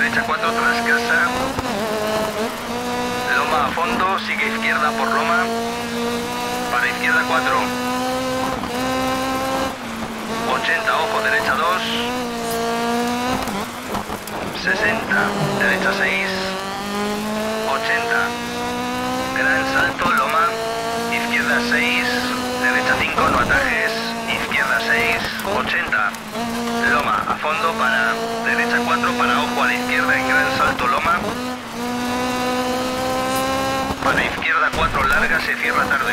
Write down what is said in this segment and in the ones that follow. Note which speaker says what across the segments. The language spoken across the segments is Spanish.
Speaker 1: derecha 4 tras casa. Loma a fondo, sigue izquierda por loma. Para izquierda 4. 80, ojo, derecha 2. 60, derecha 6. 80. Gran salto, loma. Izquierda 6. Derecha 5, no atajes. Izquierda 6. 80. Loma a fondo para derecha 4, para ojo a la izquierda en gran salto loma. Para izquierda 4 larga, se cierra tarde.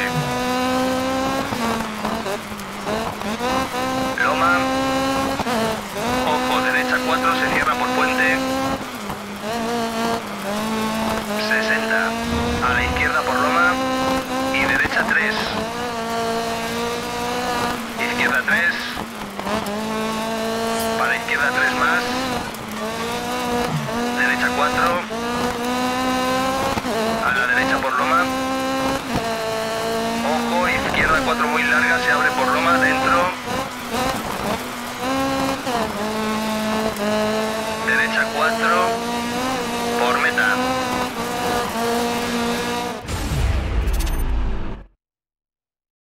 Speaker 1: Loma. Ojo, derecha 4, se cierra por puente. 60. A la izquierda por loma. Y derecha 3. Izquierda 3. Para izquierda 3 más. Derecha 4. A la derecha por loma. Ojo, izquierda 4 muy larga, se abre por loma, dentro.